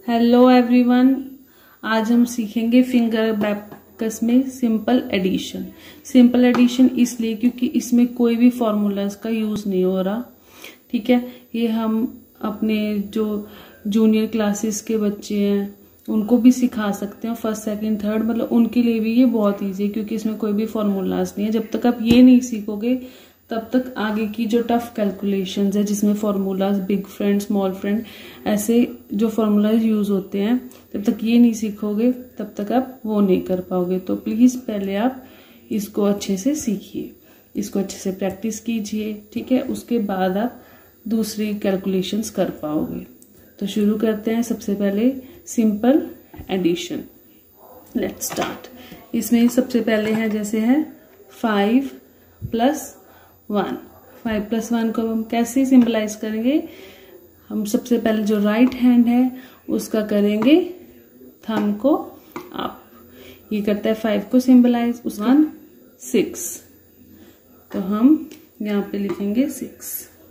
Hello everyone, आज हम सीखेंगे फिंगर अबैकस में सिंपल एडिशन। सिंपल एडिशन इसलिए क्योंकि इसमें कोई भी फॉर्मूलाज का यूज नहीं हो रहा। ठीक है, ये हम अपने जो जूनियर क्लासेस के बच्चे हैं उनको भी सिखा सकते हैं, फर्स्ट सेकंड थर्ड, मतलब उनके लिए भी ये बहुत ईजी है क्योंकि इसमें कोई भी फॉर्मूलाज नहीं है। जब तक आप ये नहीं सीखोगे तब तक आगे की जो टफ कैलकुलेशंस है जिसमें formulas, big friend, small friend, ऐसे जो फॉर्मूलाज यूज होते हैं, जब तक ये नहीं सीखोगे तब तक आप वो नहीं कर पाओगे। तो प्लीज पहले आप इसको अच्छे से सीखिए, इसको अच्छे से प्रैक्टिस कीजिए। ठीक है, उसके बाद आप दूसरी कैलकुलेशंस कर पाओगे। तो शुरू करते हैं। सबसे पहले सिंपल एडिशन, लेट्स स्टार्ट। इसमें सबसे पहले है जैसे है 5 + 1। 5 + 1 को हम कैसे सिंबलाइज करेंगे? हम सबसे पहले जो राइट हैंड है उसका करेंगे थंब को अप, ये करता है 5 को सिंबलाइज। उस 1 6, तो हम यहाँ पे लिखेंगे 6।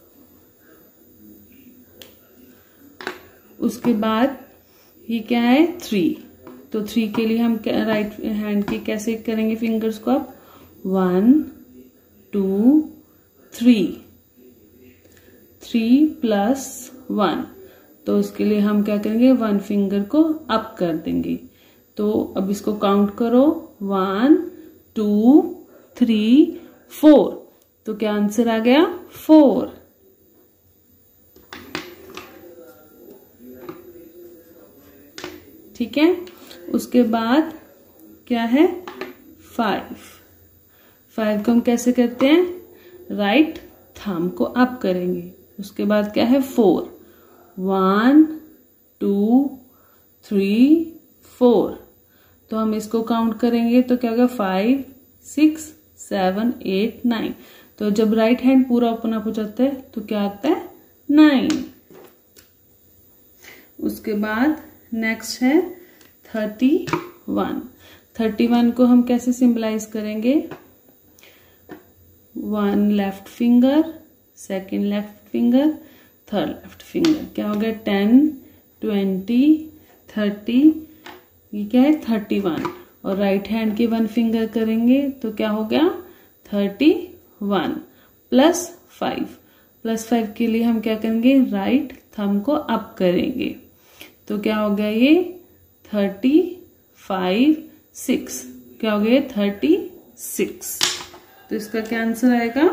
उसके बाद ये क्या है 3, तो 3 के लिए हम राइट हैंड के कैसे करेंगे फिंगर्स को अप? 1 2 3 + 1, तो उसके लिए हम क्या करेंगे 1 फिंगर को अप कर देंगे। तो अब इसको काउंट करो 1 2 3 4, तो क्या आंसर आ गया 4। ठीक है, उसके बाद क्या है 5 को हम कैसे करते हैं? राइट थंब को अप करेंगे। उसके बाद क्या है 4, 1 2 3 4, तो हम इसको काउंट करेंगे तो क्या होगा 5 6 7 8 9, तो जब राइट हैंड पूरा ओपन अप हो जाता है तो क्या आता है 9। उसके बाद नेक्स्ट है 31। 31 को हम कैसे सिंबलाइज करेंगे? 1 left finger, 2nd left finger, 3rd left finger, क्या हो गया 10 20 30, ये क्या है 31, और राइट हैंड के 1 फिंगर करेंगे तो क्या हो गया 31 + 5 के लिए हम क्या करेंगे राइट थंब को अप करेंगे, तो क्या हो गया ये 35 6, क्या हो गया 36, तो इसका क्या आंसर आएगा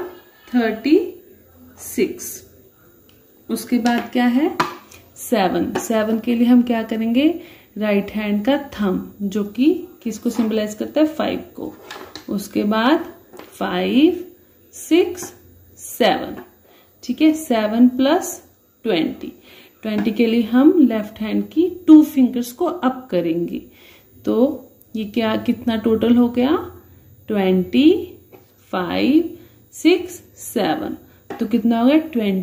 36। उसके बाद क्या है 7 के लिए हम क्या करेंगे राइट हैंड का थंब, जो कि किसको सिंबलाइज करता है 5 को। उसके बाद 5 6 7, ठीक है, 7 + 20 के लिए हम लेफ्ट हैंड की 2 फिंगर्स को अप करेंगे, तो ये क्या कितना टोटल हो गया 25 6 7, तो कितना हो गया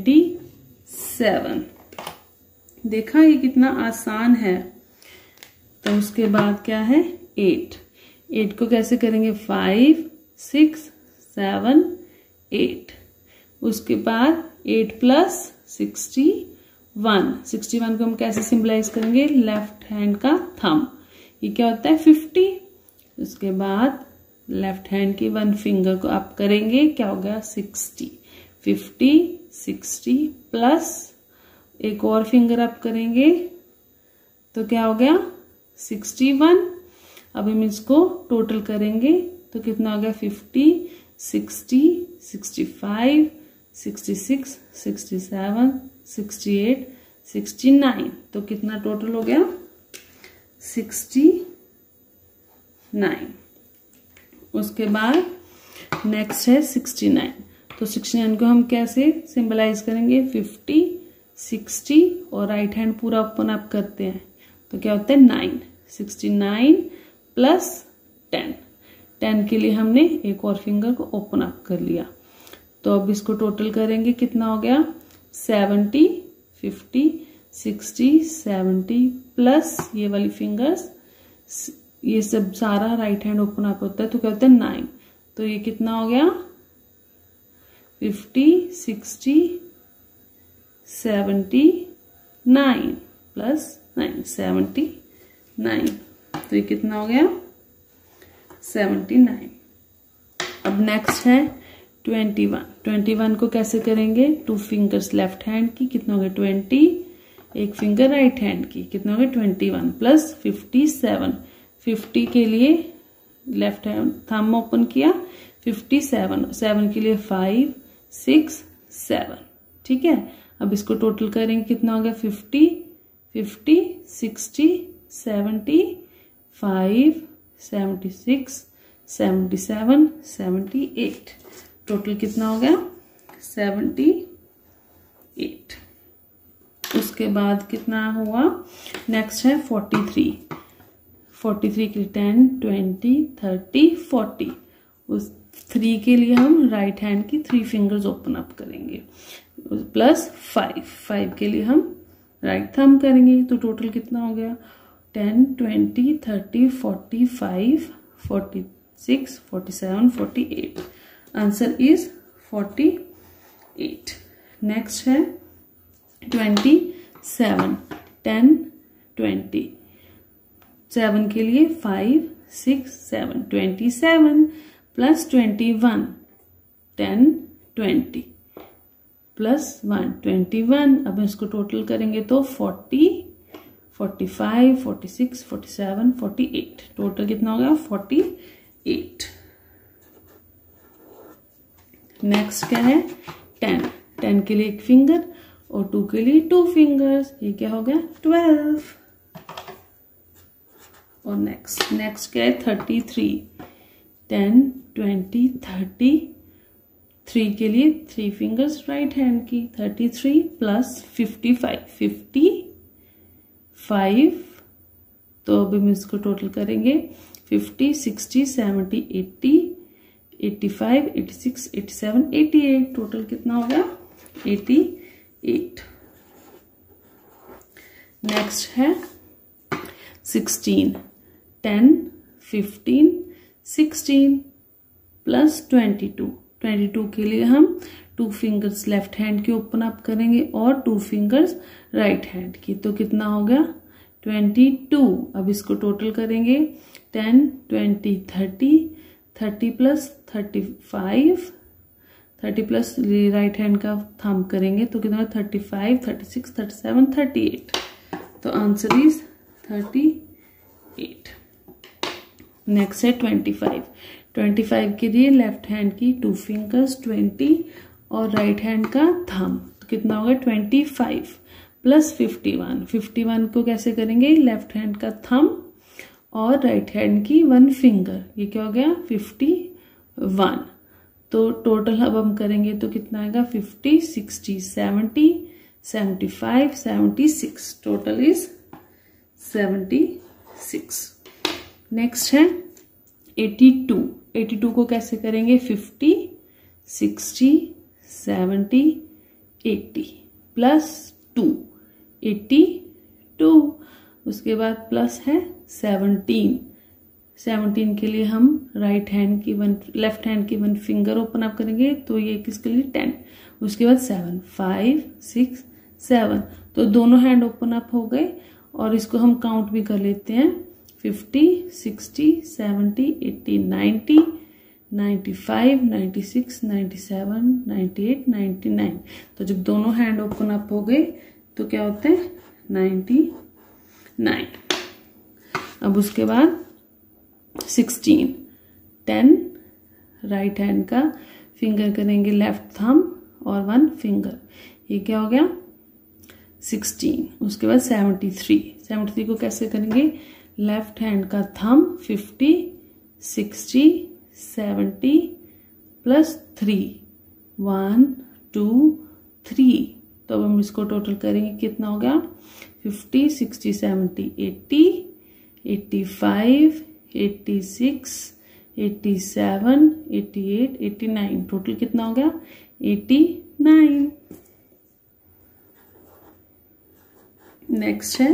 27। देखा ये कितना आसान है। तो उसके बाद क्या है 8 को कैसे करेंगे 5 6 7 8, उसके बाद 8 + 61 को हम कैसे सिंबलाइज करेंगे लेफ्ट हैंड का थंब, ये क्या होता है 50। उसके बाद लेफ्ट हैंड की 1 फिंगर को अप करेंगे, क्या हो गया 60, 50 60 प्लस एक और फिंगर अप करेंगे तो क्या हो गया 61। अब हम इसको टोटल करेंगे तो कितना हो गया 50 60 65 66 67 68 69, तो कितना टोटल हो गया 69। उसके बाद नेक्स्ट है 69, तो 69 को हम कैसे सिंबलाइज करेंगे 50 60 और राइट हैंड पूरा ओपन अप करते हैं तो क्या होता है 9, 69 + 10 के लिए हमने एक और फिंगर को ओपन अप कर लिया, तो अब इसको टोटल करेंगे कितना हो गया 70 50 60 70 प्लस ये वाली फिंगर्स, ये सब सारा राइट हैंड ओपन अप होता है तो क्या होता है 9, तो ये कितना हो गया 50 60 79 + 9, 79। तो ये कितना हो गया 79। अब नेक्स्ट है 21। 21 को कैसे करेंगे, 2 फिंगर्स लेफ्ट हैंड की, कितना हो गया 20, एक फिंगर राइट हैंड की, कितना हो गया 21 प्लस 57। 50 के लिए लेफ्ट हैंड थंब ओपन किया, 57, 7 के लिए 5, 6, 7। ठीक है, अब इसको टोटल करेंगे, कितना हो गया 50, 60, 70, 5, 76, 77, 78। टोटल कितना हो गया 78। उसके बाद कितना हुआ, नेक्स्ट है 43। 43 के लिए 10, 20, 30, 40। उस 3 के लिए हम राइट हैंड की 3 फिंगर्स ओपन अप करेंगे, प्लस 5 के लिए हम राइट थंब करेंगे। तो टोटल कितना हो गया 10, 20, 30, 45, 46, 47, 48। Answer is 48। नेक्स्ट है 27। 10, 20, 7 के लिए 5, 6, 7, 27 प्लस 21, 10, 20 प्लस 1, 21। अब इसको टोटल करेंगे तो 40, 45, 46, 47, 48। टोटल कितना हो गया 48। नेक्स्ट क्या है 10। 10 के लिए एक फिंगर और 2 के लिए 2 फिंगर्स, ये क्या हो गया 12। और नेक्स्ट क्या है 33। 10, 20, 30, 3 के लिए 3 फिंगर्स राइट हैंड की, 33 प्लस 55, 55। तो अभी हम इसको टोटल करेंगे 50, 60, 70, 80, 85, 86, 87, 88। टोटल कितना हो गया 88। नेक्स्ट है 16। 10, 15, 16 प्लस 22। 22 के लिए हम 2 फिंगर्स लेफ्ट हैंड की ओपन अप करेंगे और 2 फिंगर्स राइट हैंड की। तो कितना हो गया 22। अब इसको टोटल करेंगे 10, 20, 30, 30 प्लस 35, 30 प्लस राइट हैंड का थंब करेंगे तो कितना 35, 36, 37, 38। तो आंसर इज 38। नेक्स्ट है 25। 25 के लिए लेफ्ट हैंड की 2 फिंगर्स 20 और राइट हैंड का थंब, तो कितना होगा 25 प्लस 51। 51 को कैसे करेंगे, लेफ्ट हैंड का थंब और राइट हैंड की 1 फिंगर, ये क्या हो गया 51। तो टोटल अब हम करेंगे तो कितना आएगा 50, 60, 70, 75, 76। Total is 76। नेक्स्ट है 82। 82 को कैसे करेंगे 50, 60, 70, 80 प्लस 2, 82। उसके बाद प्लस है 17। 17 के लिए हम राइट हैंड की लेफ्ट हैंड की 1 फिंगर ओपन अप करेंगे तो ये किसके लिए 10। उसके बाद 7, 5, 6, 7। तो दोनों हैंड ओपन अप हो गए और इसको हम काउंट भी कर लेते हैं 50, 60, 70, 80, 90, 95, 96, 97, 98, 99। तो जब दोनों हैंड ओपन अप हो गए तो क्या होते हैं 99। अब उसके बाद 16। 10 राइट हैंड का फिंगर करेंगे लेफ्ट थंब और 1 फिंगर, ये क्या हो गया 16। उसके बाद 73। 73 को कैसे करेंगे, लेफ्ट हैंड का थंब 50, 60, 70 प्लस 3, 1, 2, 3। तो अब हम इसको टोटल करेंगे कितना हो गया 50, 60, 70, 80, 85, 86, 87, 88, 89। टोटल कितना हो गया 89। नेक्स्ट है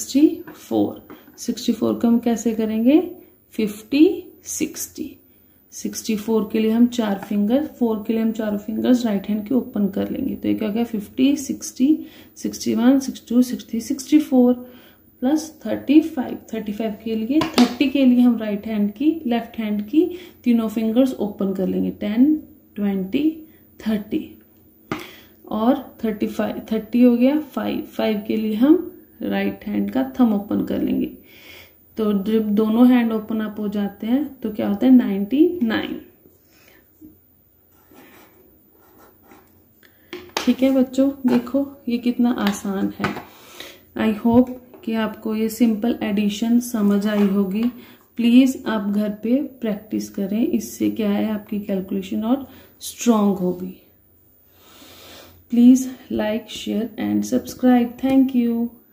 64। 64 को हम कैसे करेंगे 50, 60, 64 के लिए हम 4 फिंगर, 4 के लिए हम चारों फिंगर्स राइट हैंड के ओपन कर लेंगे। तो ये क्या हो गया 50, 60, 61, 62, 63, 64 प्लस 35, 35 के लिए 30 के लिए हम राइट हैंड की, लेफ्ट हैंड की तीनों फिंगर्स ओपन कर लेंगे। 10, 20, 30 और 35, 30 हो गया 5, 5 के लिए हम राइट हैंड का थंब ओपन कर लेंगे। तो जब दोनों हैंड ओपन अप हो जाते हैं तो क्या होता है 99। ठीक है बच्चों, देखो ये कितना आसान है। आई होप कि आपको ये सिंपल एडिशन समझ आई होगी। प्लीज आप घर पे प्रैक्टिस करें, इससे क्या है आपकी कैलकुलेशन और स्ट्रांग होगी। Please like, share and subscribe. Thank you.